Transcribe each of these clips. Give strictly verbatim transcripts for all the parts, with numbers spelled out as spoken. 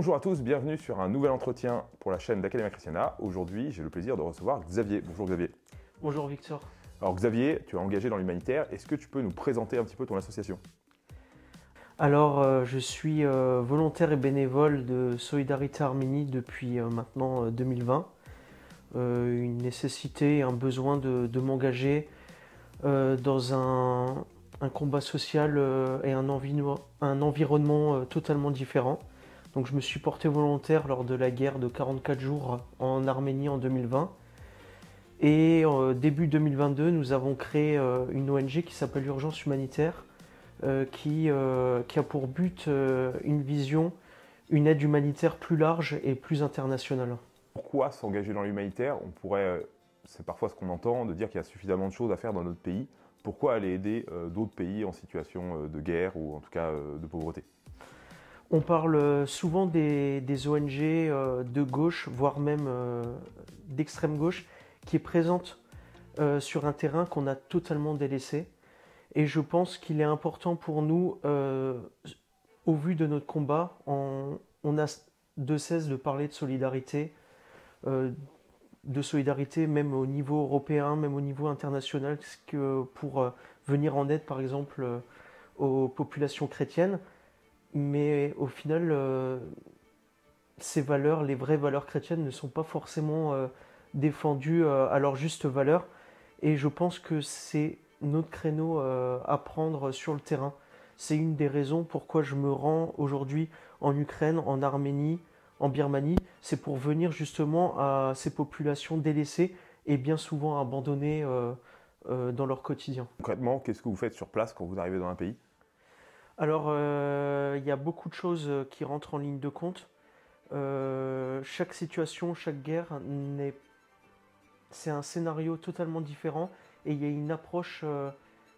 Bonjour à tous, bienvenue sur un nouvel entretien pour la chaîne d'Academia Christiana. Aujourd'hui, j'ai le plaisir de recevoir Xavier. Bonjour Xavier. Bonjour Victor. Alors Xavier, tu es engagé dans l'humanitaire. Est-ce que tu peux nous présenter un petit peu ton association? Alors, euh, je suis euh, volontaire et bénévole de Solidarité Arménie depuis euh, maintenant euh, deux mille vingt. Euh, une nécessité, un besoin de, de m'engager euh, dans un, un combat social euh, et un, envi- un environnement euh, totalement différent. Donc, je me suis porté volontaire lors de la guerre de quarante-quatre jours en Arménie en deux mille vingt. Et euh, début deux mille vingt-deux, nous avons créé euh, une O N G qui s'appelle Urgence Humanitaire, euh, qui, euh, qui a pour but euh, une vision, une aide humanitaire plus large et plus internationale. Pourquoi s'engager dans l'humanitaire? On pourrait, euh, c'est parfois ce qu'on entend, de dire qu'il y a suffisamment de choses à faire dans notre pays. Pourquoi aller aider euh, d'autres pays en situation euh, de guerre ou en tout cas euh, de pauvreté? On parle souvent des, des O N G euh, de gauche, voire même euh, d'extrême gauche, qui est présente euh, sur un terrain qu'on a totalement délaissé. Et je pense qu'il est important pour nous, euh, au vu de notre combat, on, on a de cesse de parler de solidarité, euh, de solidarité même au niveau européen, même au niveau international, que pour euh, venir en aide par exemple euh, aux populations chrétiennes. Mais au final, euh, ces valeurs, les vraies valeurs chrétiennes, ne sont pas forcément euh, défendues euh, à leur juste valeur. Et je pense que c'est notre créneau euh, à prendre sur le terrain. C'est une des raisons pourquoi je me rends aujourd'hui en Ukraine, en Arménie, en Birmanie. C'est pour venir justement à ces populations délaissées et bien souvent abandonnées euh, euh, dans leur quotidien. Concrètement, qu'est-ce que vous faites sur place quand vous arrivez dans un pays? Alors, euh, il y a beaucoup de choses qui rentrent en ligne de compte. Euh, chaque situation, chaque guerre, n'est... c'est un scénario totalement différent et il y a une approche euh,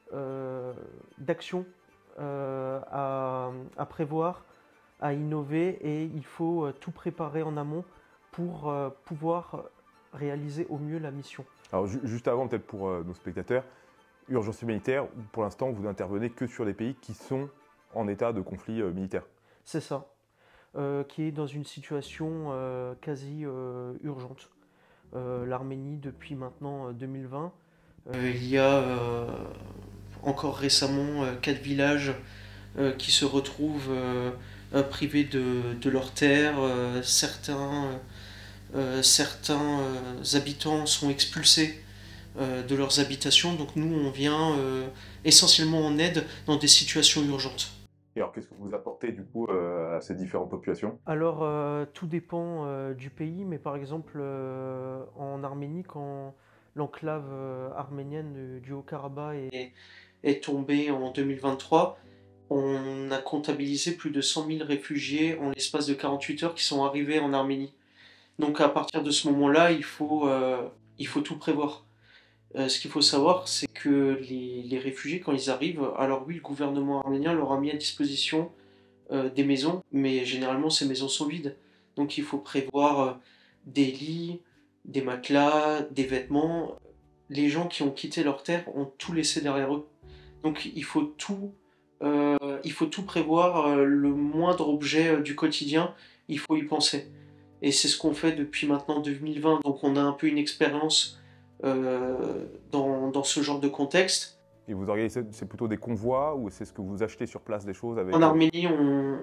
euh, d'action euh, à, à prévoir, à innover et il faut euh, tout préparer en amont pour euh, pouvoir réaliser au mieux la mission. Alors ju- juste avant, peut-être pour euh, nos spectateurs, Urgence Humanitaire, pour l'instant, vous intervenez que sur les pays qui sont en état de conflit euh, militaire. C'est ça, euh, qui est dans une situation euh, quasi euh, urgente. Euh, L'Arménie depuis maintenant euh, deux mille vingt. Euh, il y a euh, encore récemment euh, quatre villages euh, qui se retrouvent euh, euh, privés de, de leurs terres. Euh, certains euh, certains euh, habitants sont expulsés euh, de leurs habitations. Donc nous, on vient euh, essentiellement en aide dans des situations urgentes. Et alors, qu'est-ce que vous apportez du coup euh, à ces différentes populations? Alors, euh, tout dépend euh, du pays, mais par exemple, euh, en Arménie, quand l'enclave euh, arménienne du, du Haut-Karabakh est, est tombée en deux mille vingt-trois, on a comptabilisé plus de cent mille réfugiés en l'espace de quarante-huit heures qui sont arrivés en Arménie. Donc, à partir de ce moment-là, il faut, euh, il faut tout prévoir. Euh, ce qu'il faut savoir, c'est que les, les réfugiés, quand ils arrivent, alors oui, le gouvernement arménien leur a mis à disposition euh, des maisons, mais généralement ces maisons sont vides. Donc il faut prévoir euh, des lits, des matelas, des vêtements. Les gens qui ont quitté leur terre ont tout laissé derrière eux. Donc il faut tout, euh, il faut tout prévoir, euh, le moindre objet euh, du quotidien, il faut y penser. Et c'est ce qu'on fait depuis maintenant deux mille vingt. Donc on a un peu une expérience euh, dans, dans ce genre de contexte. Et vous organisez, c'est plutôt des convois ou c'est ce que vous achetez sur place des choses avec... En Arménie, on,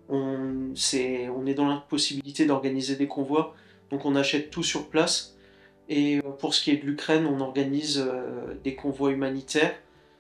on, c'est, on est dans l'impossibilité d'organiser des convois, donc on achète tout sur place. Et pour ce qui est de l'Ukraine, on organise euh, des convois humanitaires.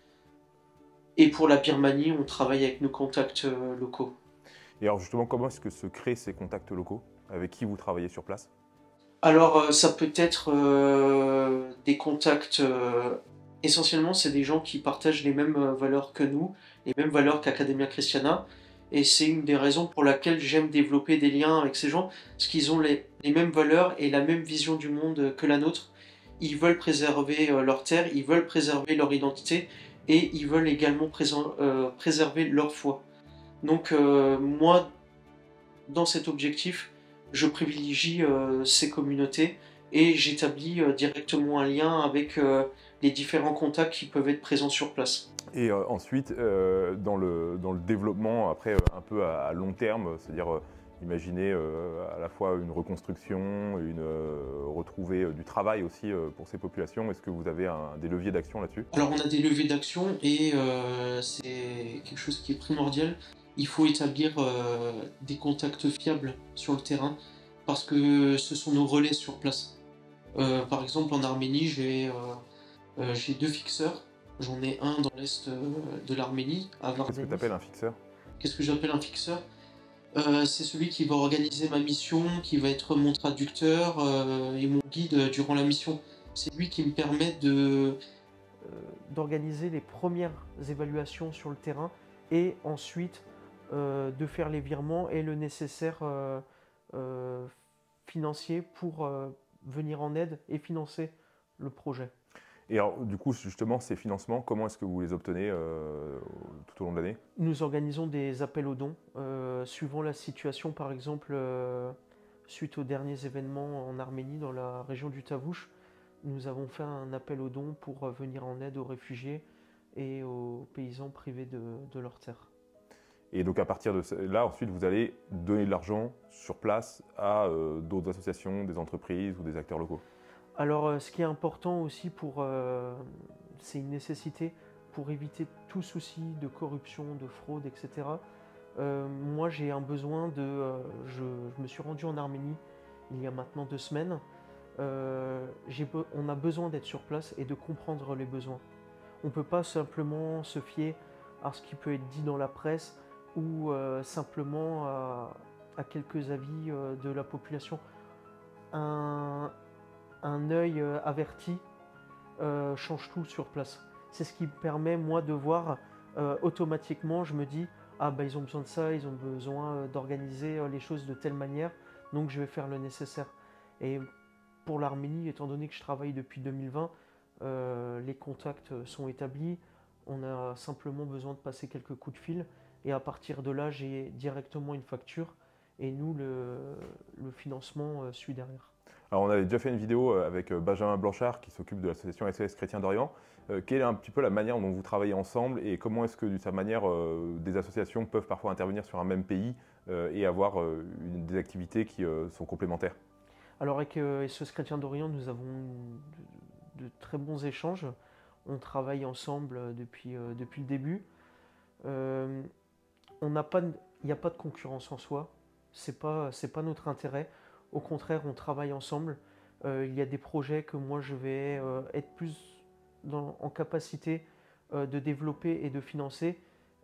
Et pour la Birmanie, on travaille avec nos contacts euh, locaux. Et alors justement, comment est-ce que se créent ces contacts locaux? Avec qui vous travaillez sur place? Alors, euh, ça peut être euh, des contacts... Euh, essentiellement, c'est des gens qui partagent les mêmes euh, valeurs que nous, les mêmes valeurs qu'Academia Christiana. Et c'est une des raisons pour laquelle j'aime développer des liens avec ces gens, parce qu'ils ont les, les mêmes valeurs et la même vision du monde que la nôtre. Ils veulent préserver euh, leur terre, ils veulent préserver leur identité, et ils veulent également présent, euh, préserver leur foi. Donc euh, moi, dans cet objectif, je privilégie euh, ces communautés et j'établis euh, directement un lien avec euh, les différents contacts qui peuvent être présents sur place. Et euh, ensuite, euh, dans, le, dans le développement, après, euh, un peu à, à long terme, c'est-à-dire euh, Imaginez euh, à la fois une reconstruction, une, euh, retrouver euh, du travail aussi euh, pour ces populations. Est-ce que vous avez un, des leviers d'action là-dessus? Alors on a des leviers d'action et euh, c'est quelque chose qui est primordial. Il faut établir euh, des contacts fiables sur le terrain parce que ce sont nos relais sur place. Euh, par exemple en Arménie j'ai euh, euh, j'ai deux fixeurs. J'en ai un dans l'est euh, de l'Arménie, à Qu'est-ce que Vardenis. tu appelles un fixeur? Qu'est-ce que j'appelle un fixeur? Euh, c'est celui qui va organiser ma mission, qui va être mon traducteur euh, et mon guide durant la mission. C'est lui qui me permet de euh, d'organiser les premières évaluations sur le terrain et ensuite euh, de faire les virements et le nécessaire euh, euh, financier pour euh, venir en aide et financer le projet. Et alors, du coup, justement, ces financements, comment est-ce que vous les obtenez euh, tout au long de l'année? Nous organisons des appels aux dons, euh, suivant la situation, par exemple, euh, suite aux derniers événements en Arménie, dans la région du Tavouche, nous avons fait un appel aux dons pour venir en aide aux réfugiés et aux paysans privés de, de leurs terres. Et donc à partir de là, ensuite, vous allez donner de l'argent sur place à euh, d'autres associations, des entreprises ou des acteurs locaux? Alors, euh, ce qui est important aussi, pour, euh, c'est une nécessité pour éviter tout souci de corruption, de fraude, et cetera. Euh, moi, j'ai un besoin de... Euh, je, je me suis rendu en Arménie il y a maintenant deux semaines. Euh, j'ai be- on a besoin d'être sur place et de comprendre les besoins. On ne peut pas simplement se fier à ce qui peut être dit dans la presse ou euh, simplement à, à quelques avis euh, de la population. Un, un œil euh, averti euh, change tout sur place. C'est ce qui me permet, moi, de voir euh, automatiquement, je me dis, ah bah ils ont besoin de ça, ils ont besoin euh, d'organiser euh, les choses de telle manière, donc je vais faire le nécessaire. Et pour l'Arménie, étant donné que je travaille depuis deux mille vingt, euh, les contacts sont établis, on a simplement besoin de passer quelques coups de fil, et à partir de là, j'ai directement une facture, et nous, le, le financement euh, suit derrière. Alors on avait déjà fait une vidéo avec Benjamin Blanchard qui s'occupe de l'association S O S Chrétiens d'Orient. Euh, quelle est un petit peu la manière dont vous travaillez ensemble et comment est-ce que de sa manière euh, des associations peuvent parfois intervenir sur un même pays euh, et avoir euh, une, des activités qui euh, sont complémentaires? Alors avec euh, S O S Chrétiens d'Orient, nous avons de, de très bons échanges. On travaille ensemble depuis, euh, depuis le début. Euh, on n'a pas, il n'y a pas de concurrence en soi. C'est pas, c'est pas notre intérêt. Au contraire, on travaille ensemble. Euh, il y a des projets que moi je vais euh, être plus dans, en capacité euh, de développer et de financer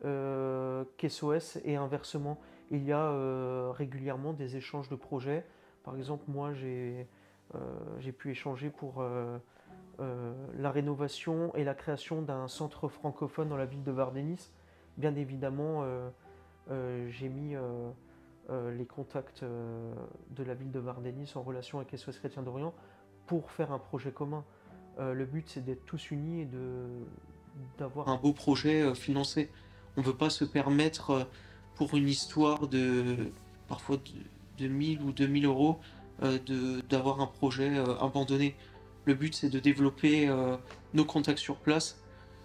euh, qu'S O S et inversement. Il y a euh, régulièrement des échanges de projets. Par exemple, moi j'ai euh, j'ai pu échanger pour euh, euh, la rénovation et la création d'un centre francophone dans la ville de Vardenis. Bien évidemment, euh, euh, j'ai mis euh, euh, les contacts euh, de la ville de Vardenis en relation avec S O S Chrétiens d'Orient pour faire un projet commun. Euh, le but, c'est d'être tous unis et de, d'avoir un beau projet euh, financé. On ne veut pas se permettre, euh, pour une histoire de parfois de, de mille ou deux mille euros, euh, de, d'avoir un projet euh, abandonné. Le but, c'est de développer euh, nos contacts sur place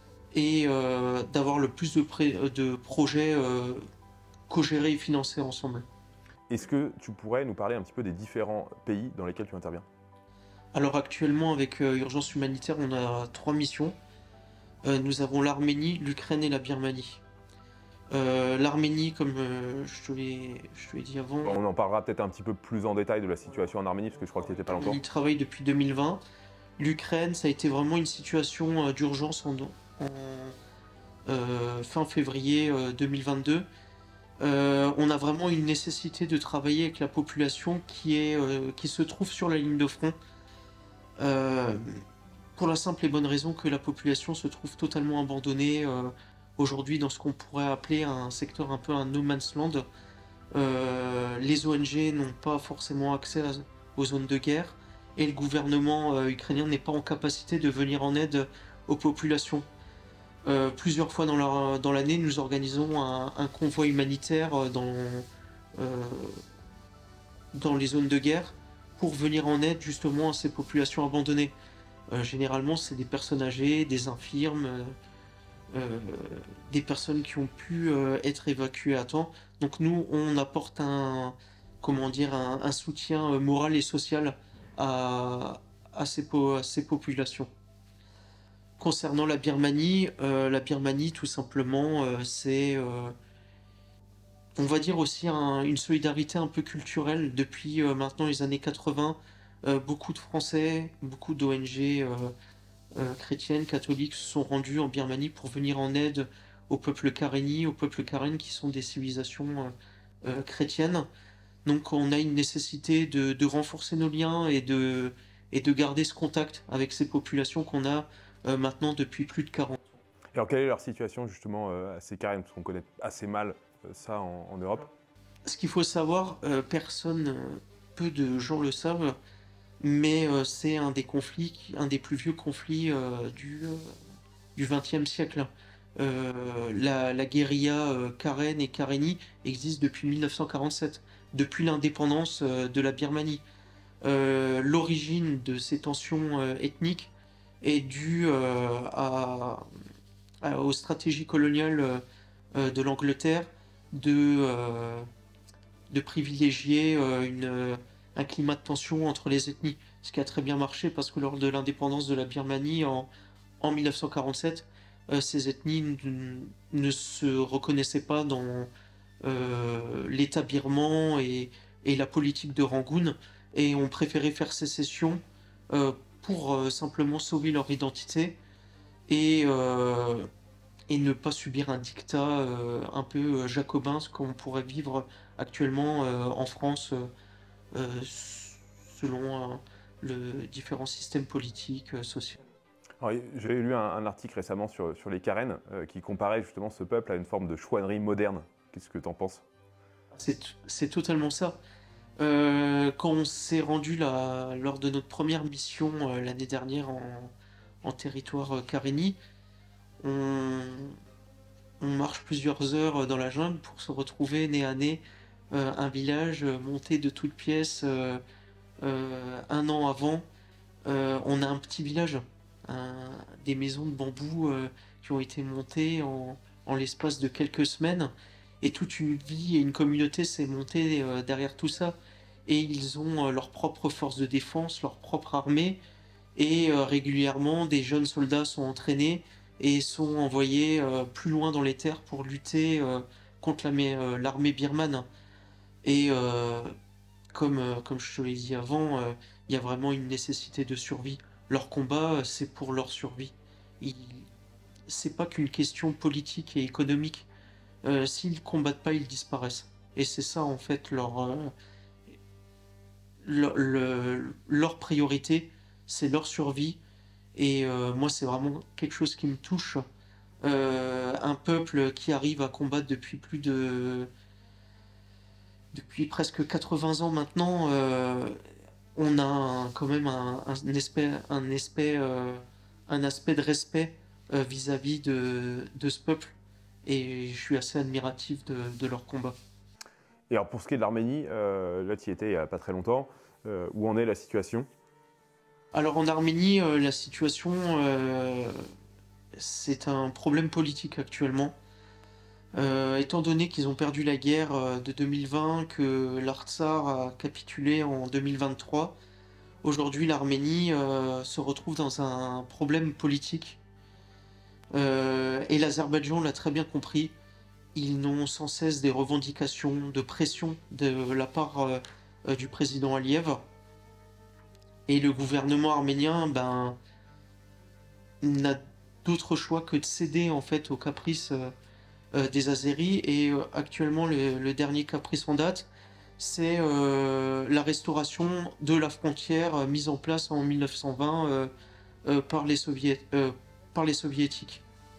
et euh, d'avoir le plus de, pré- de projets euh, co-gérés et financés ensemble. Est-ce que tu pourrais nous parler un petit peu des différents pays dans lesquels tu interviens? Alors actuellement, avec euh, Urgence Humanitaire, on a trois missions. Euh, nous avons l'Arménie, l'Ukraine et la Birmanie. Euh, L'Arménie, comme euh, je te l'ai je te l'ai dit avant, On en parlera peut-être un petit peu plus en détail de la situation en Arménie parce que je crois que tu n'étais pas longtemps. on y travaille depuis deux mille vingt. L'Ukraine, ça a été vraiment une situation euh, d'urgence en, en euh, fin février euh, deux mille vingt-deux. Euh, on a vraiment une nécessité de travailler avec la population qui, est, euh, qui se trouve sur la ligne de front. Euh, pour la simple et bonne raison que la population se trouve totalement abandonnée euh, aujourd'hui dans ce qu'on pourrait appeler un secteur un peu un no man's land. Euh, les O N G n'ont pas forcément accès à, aux zones de guerre et le gouvernement euh, ukrainien n'est pas en capacité de venir en aide aux populations. Euh, plusieurs fois dans, la, dans l'année, nous organisons un, un convoi humanitaire dans, euh, dans les zones de guerre pour venir en aide justement à ces populations abandonnées. Euh, généralement, c'est des personnes âgées, des infirmes, euh, euh, des personnes qui ont pu euh, être évacuées à temps. Donc nous, on apporte un, comment dire, un, un soutien euh, moral et social à, à ces, po- à ces populations. Concernant la Birmanie, euh, la Birmanie, tout simplement, euh, c'est, euh, on va dire aussi un- une solidarité un peu culturelle. Depuis euh, maintenant les années quatre-vingts, euh, beaucoup de Français, beaucoup d'O N G euh, euh, chrétiennes, catholiques se sont rendus en Birmanie pour venir en aide au peuple Karenni, au peuple Karen qui sont des civilisations euh, euh, chrétiennes. Donc on a une nécessité de, de renforcer nos liens et de, et de garder ce contact avec ces populations qu'on a euh, maintenant depuis plus de quarante ans. Et alors, quelle est leur situation justement euh, à ces Karen, parce qu'on connaît assez mal euh, ça en, en Europe? Ce qu'il faut savoir, euh, personne, euh, peu de gens le savent, mais euh, c'est un des conflits, qui- un des plus vieux conflits euh, du, euh, du vingtième siècle. Euh, la, la guérilla euh, Karen et Karenni existe depuis mille neuf cent quarante-sept, depuis l'indépendance euh, de la Birmanie. Euh, l'origine de ces tensions euh, ethniques est due euh, à, à- aux stratégies coloniales euh, euh, de l'Angleterre de, euh, de privilégier euh, une, euh, un climat de tension entre les ethnies, ce qui a très bien marché parce que lors de l'indépendance de la Birmanie en, en mille neuf cent quarante-sept, euh, ces ethnies n- ne se reconnaissaient pas dans euh, l'État birman et, et la politique de Rangoon et ont préféré faire sécession euh, pour euh, simplement sauver leur identité et, euh, et ne pas subir un dictat euh, un peu euh, jacobin, ce qu'on pourrait vivre actuellement euh, en France euh, euh, selon euh, le différents systèmes politiques, euh, sociaux. Alors, j'avais lu un, un article récemment sur, sur les Karen euh, qui comparait justement ce peuple à une forme de chouannerie moderne. Qu'est-ce que tu en penses? C'est, c'est totalement ça. Euh, quand on s'est rendu là, lors de notre première mission euh, l'année dernière en, en territoire euh, Karenni, on, on marche plusieurs heures euh, dans la jungle pour se retrouver nez à nez euh, un village euh, monté de toutes pièces euh, euh, un an avant. Euh, on a un petit village, un- des maisons de bambou euh, qui ont été montées en, en l'espace de quelques semaines. Et toute une vie et une communauté s'est montée euh, derrière tout ça. Et ils ont euh, leur propre force de défense, leur propre armée. Et euh, régulièrement, des jeunes soldats sont entraînés et sont envoyés euh, plus loin dans les terres pour lutter euh, contre l'armée euh, l'armée birmane. Et euh, comme, euh, comme je te l'ai dit avant, euh, il y a vraiment une nécessité de survie. Leur combat, euh, c'est pour leur survie. Il- C'est pas qu'une question politique et économique. Euh, s'ils combattent pas, ils disparaissent. Et c'est ça, en fait, leur, euh, leur, le- leur priorité, c'est leur survie. Et euh, moi, c'est vraiment quelque chose qui me touche. Euh, un peuple qui arrive à combattre depuis plus de... depuis presque quatre-vingts ans maintenant, euh, on a un- quand même un, un aspect, un aspect, euh, un aspect de respect euh, vis-à-vis de, de ce peuple. Et je suis assez admiratif de, de leur combat. Et alors, pour ce qui est de l'Arménie, euh, là, tu y étais il n'y a pas très longtemps. Euh, où en est la situation? Alors en Arménie, euh, la situation, euh, c'est un problème politique actuellement. Euh, étant donné qu'ils ont perdu la guerre euh, de deux mille vingt, que l'Artsar a capitulé en deux mille vingt-trois, aujourd'hui l'Arménie euh, se retrouve dans un problème politique. Euh, et l'Azerbaïdjan l'a très bien compris. Ils n'ont sans cesse des revendications de pression de la part euh, euh, du président Aliyev. Et le gouvernement arménien ben, n'a d'autre choix que de céder en fait aux caprices euh, euh, des Azéris. Et euh, actuellement, le, le dernier caprice en date, c'est euh, la restauration de la frontière euh, mise en place en mille neuf cent vingt euh, euh, par les Soviét- euh, par les soviétiques.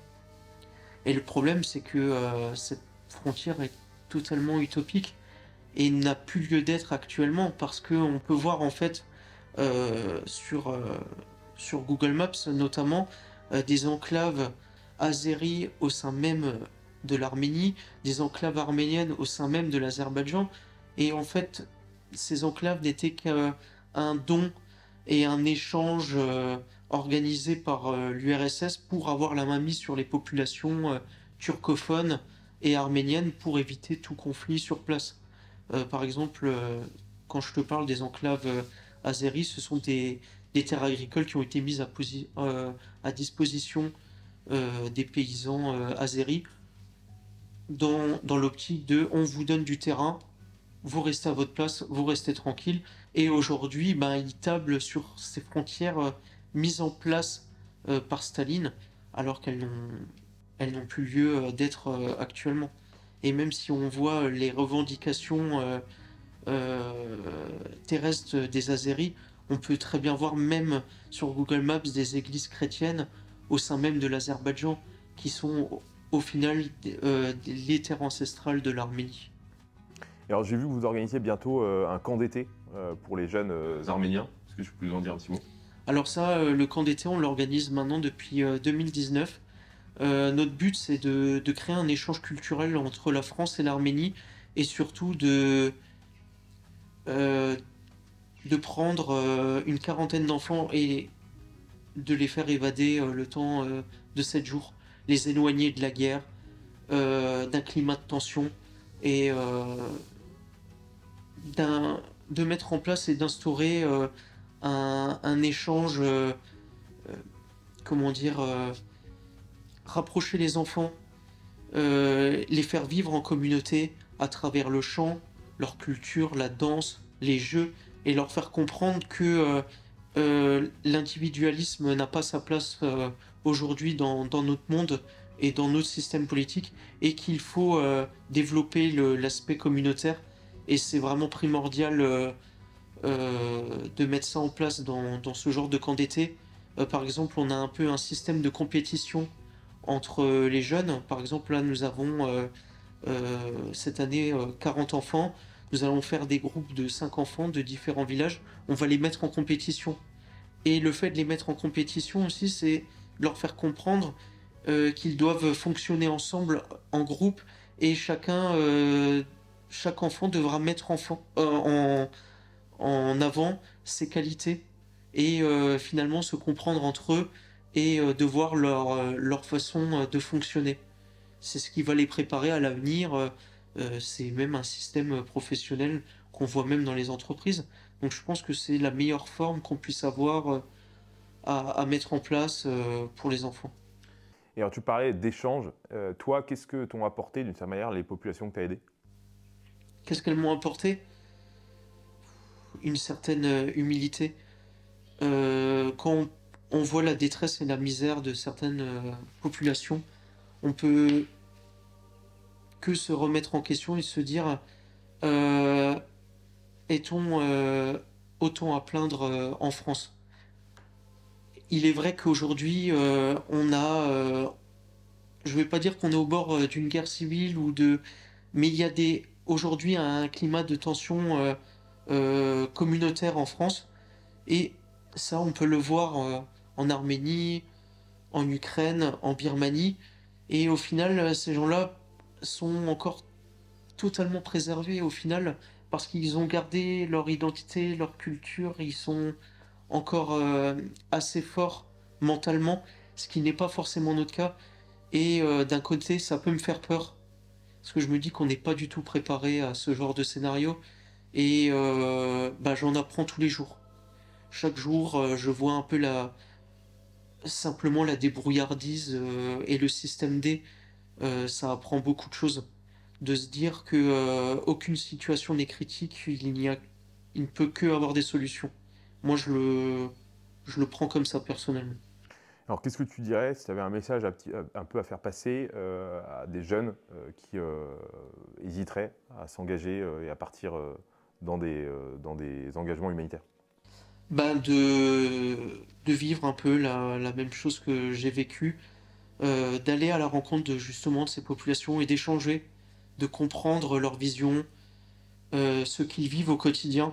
Et le problème, c'est que euh, cette frontière est totalement utopique et n'a plus lieu d'être actuellement parce qu'on peut voir en fait euh, sur, euh, sur Google Maps notamment euh, des enclaves azéries au sein même de l'Arménie, des enclaves arméniennes au sein même de l'Azerbaïdjan. Et en fait, ces enclaves n'étaient qu'un don et un échange euh, organisé par euh, l'U R S S pour avoir la main mise sur les populations euh, turcophones et arméniennes pour éviter tout conflit sur place. Euh, par exemple, euh, quand je te parle des enclaves euh, azéries, ce sont des, des terres agricoles qui ont été mises à, posi- euh, à disposition euh, des paysans euh, azéris dans, dans l'optique de on vous donne du terrain, vous restez à votre place, vous restez tranquille. Et aujourd'hui, ben, ils tablent sur ces frontières euh, mises en place euh, par Staline, alors qu'elles n'ont elles n'ont plus lieu euh, d'être euh, actuellement. Et même si on voit les revendications euh, euh, terrestres des Azéris, on peut très bien voir même sur Google Maps des églises chrétiennes au sein même de l'Azerbaïdjan qui sont au au final euh, les terres ancestrales de l'Arménie. Et alors j'ai vu que vous organisiez bientôt euh, un camp d'été euh, pour les jeunes euh, arméniens. Est-ce que je peux vous en dire un petit mot? Alors ça, euh, le camp d'été, on l'organise maintenant depuis euh, deux mille dix-neuf. Euh, notre but, c'est de, de créer un échange culturel entre la France et l'Arménie et surtout de, euh, de prendre euh, une quarantaine d'enfants et de les faire évader euh, le temps euh, de sept jours, les éloigner de la guerre, euh, d'un climat de tension et euh, d'un, de mettre en place et d'instaurer euh, un, un échange, euh, euh, comment dire, euh, rapprocher les enfants, euh, les faire vivre en communauté à travers le chant, leur culture, la danse, les jeux, et leur faire comprendre que euh, euh, l'individualisme n'a pas sa place euh, aujourd'hui dans, dans notre monde et dans notre système politique, et qu'il faut euh, développer le- l'aspect communautaire. Et c'est vraiment primordial euh, euh, de mettre ça en place dans, dans ce genre de camp d'été. Euh, par exemple, on a un peu un système de compétition entre euh, les jeunes. Par exemple, là, nous avons euh, euh, cette année euh, quarante enfants. Nous allons faire des groupes de cinq enfants de différents villages. On va les mettre en compétition. Et le fait de les mettre en compétition aussi, c'est leur faire comprendre euh, qu'ils doivent fonctionner ensemble en groupe et chacun, euh, chaque enfant devra mettre enfant, euh, en, en avant ses qualités et euh, finalement se comprendre entre eux et euh, de voir leur, euh, leur façon euh, de fonctionner. C'est ce qui va les préparer à l'avenir. euh, euh, c'est même un système professionnel qu'on voit même dans les entreprises. Donc je pense que c'est la meilleure forme qu'on puisse avoir euh, à, à mettre en place euh, pour les enfants. Et alors tu parlais d'échanges. Euh, toi, qu'est-ce que t'ont apporté d'une certaine manière les populations que tu as aidées? Qu'est-ce qu'elles m'ont apporté? Une certaine euh, humilité. Euh, quand on, on voit la détresse et la misère de certaines euh, populations, on peut que se remettre en question et se dire euh, est-on euh, autant à plaindre euh, en France? Il est vrai qu'aujourd'hui, euh, on a, euh, je ne vais pas dire qu'on est au bord euh, d'une guerre civile ou de, mais il y a des aujourd'hui un climat de tension euh, euh, communautaire en France et ça, on peut le voir euh, en Arménie, en Ukraine, en Birmanie et au final, euh, ces gens-là sont encore totalement préservés au final parce qu'ils ont gardé leur identité, leur culture, ils sont encore euh, assez forts mentalement, ce qui n'est pas forcément notre cas. Et euh, d'un côté, ça peut me faire peur parce que je me dis qu'on n'est pas du tout préparé à ce genre de scénario et euh, bah, j'en apprends tous les jours. Chaque jour, euh, je vois un peu la simplement la débrouillardise euh, et le système D. Euh, ça apprend beaucoup de choses. De se dire que euh, aucune situation n'est critique, il n'y a, il ne peut que avoir des solutions. Moi, je le, je le prends comme ça personnellement. Alors qu'est-ce que tu dirais si tu avais un message à petit- un peu à faire passer euh, à des jeunes euh, qui euh, hésiteraient à s'engager euh, et à partir euh, dans des, euh, dans des engagements humanitaires? Ben de, de vivre un peu la, la même chose que j'ai vécu, euh, d'aller à la rencontre de justement de ces populations et d'échanger, de comprendre leur vision, euh, ce qu'ils vivent au quotidien.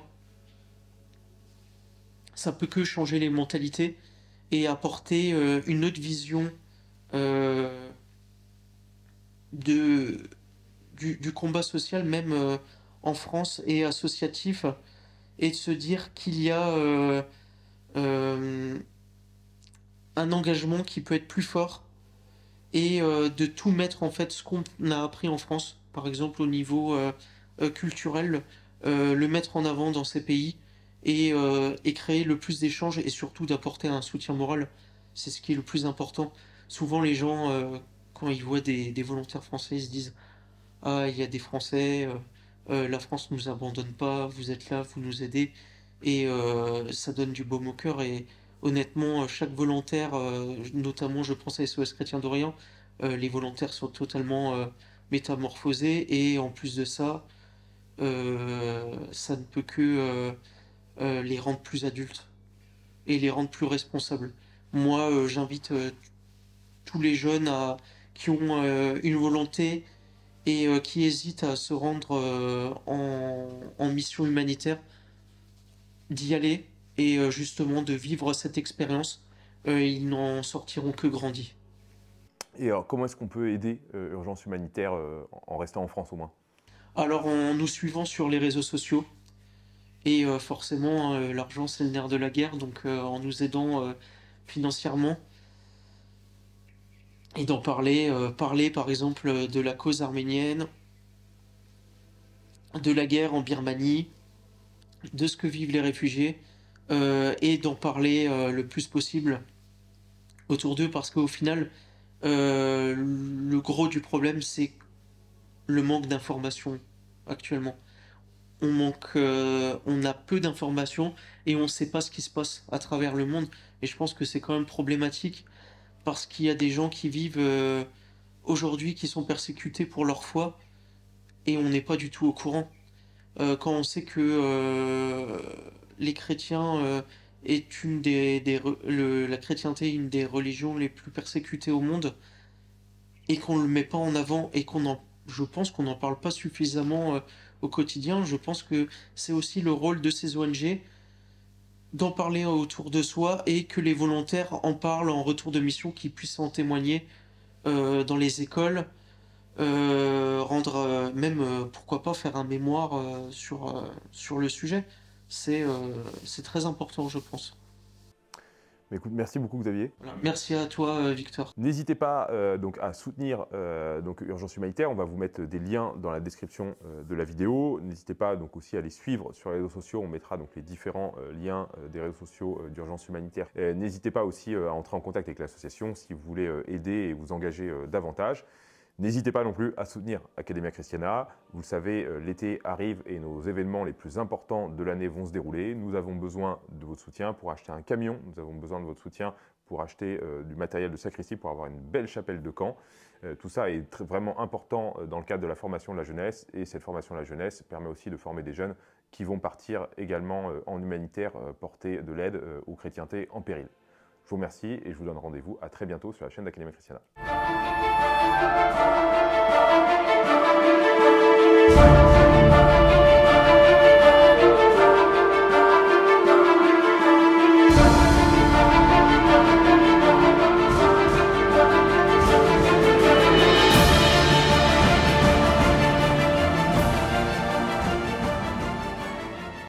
Ça peut que changer les mentalités et apporter euh, une autre vision euh, de, du, du combat social, même euh, en France, et associatif, et de se dire qu'il y a euh, euh, un engagement qui peut être plus fort et euh, de tout mettre en fait ce qu'on a appris en France, par exemple au niveau euh, euh, culturel, euh, le mettre en avant dans ces pays et, euh, et créer le plus d'échanges et surtout d'apporter un soutien moral. C'est ce qui est le plus important. Souvent, les gens, euh, quand ils voient des, des volontaires français, ils se disent: ah, il y a des Français, euh, euh, la France ne nous abandonne pas, vous êtes là, vous nous aidez. Et euh, ça donne du baume au cœur. Et honnêtement, chaque volontaire, euh, notamment je pense à S O S Chrétien d'Orient, euh, les volontaires sont totalement euh, métamorphosés. Et en plus de ça, euh, ça ne peut que euh, euh, les rendre plus adultes et les rendre plus responsables. Moi, euh, j'invite euh, tous les jeunes à, qui ont euh, une volonté et euh, qui hésitent à se rendre euh, en, en mission humanitaire, d'y aller et euh, justement de vivre cette expérience. Euh, ils n'en sortiront que grandis. Et alors, comment est-ce qu'on peut aider euh, Urgence Humanitaire euh, en restant en France au moins? Alors en nous suivant sur les réseaux sociaux, et euh, forcément euh, l'argent c'est le nerf de la guerre, donc euh, en nous aidant euh, financièrement et d'en parler, euh, parler par exemple de la cause arménienne, de la guerre en Birmanie, de ce que vivent les réfugiés, euh, et d'en parler euh, le plus possible autour d'eux, parce qu'au final, euh, le gros du problème, c'est le manque d'informations actuellement. On manque, euh, on a peu d'informations et on ne sait pas ce qui se passe à travers le monde. Et je pense que c'est quand même problématique parce qu'il y a des gens qui vivent euh, aujourd'hui qui sont persécutés pour leur foi et on n'est pas du tout au courant. Euh, quand on sait que euh, les chrétiens euh, est une des, des re- le- la chrétienté est une des religions les plus persécutées au monde et qu'on le met pas en avant et qu'on en, je pense qu'on n'en parle pas suffisamment euh, au quotidien. Je pense que c'est aussi le rôle de ces O N G d'en parler autour de soi et que les volontaires en parlent en retour de mission, qu'ils puissent en témoigner euh, dans les écoles, euh, rendre euh, même, euh, pourquoi pas, faire un mémoire euh, sur, euh, sur le sujet. C'est euh, c'est très important, je pense. Mais écoute, merci beaucoup Xavier. Voilà. Merci à toi, euh, Victor. N'hésitez pas euh, donc à soutenir euh, donc Urgence Humanitaire. On va vous mettre des liens dans la description euh, de la vidéo. N'hésitez pas donc aussi à les suivre sur les réseaux sociaux. On mettra donc les différents euh, liens euh, des réseaux sociaux euh, d'Urgence Humanitaire. Et n'hésitez pas aussi euh, à entrer en contact avec l'association si vous voulez euh, aider et vous engager euh, davantage. N'hésitez pas non plus à soutenir Academia Christiana. Vous le savez, euh, l'été arrive et nos événements les plus importants de l'année vont se dérouler. Nous avons besoin de votre soutien pour acheter un camion. Nous avons besoin de votre soutien pour acheter euh, du matériel de sacristie, pour avoir une belle chapelle de camp. Euh, tout ça est très, vraiment important euh, dans le cadre de la formation de la jeunesse. Et cette formation de la jeunesse permet aussi de former des jeunes qui vont partir également euh, en humanitaire, euh, porter de l'aide euh, aux chrétientés en péril. Je vous remercie et je vous donne rendez-vous à très bientôt sur la chaîne d'Academia Christiana.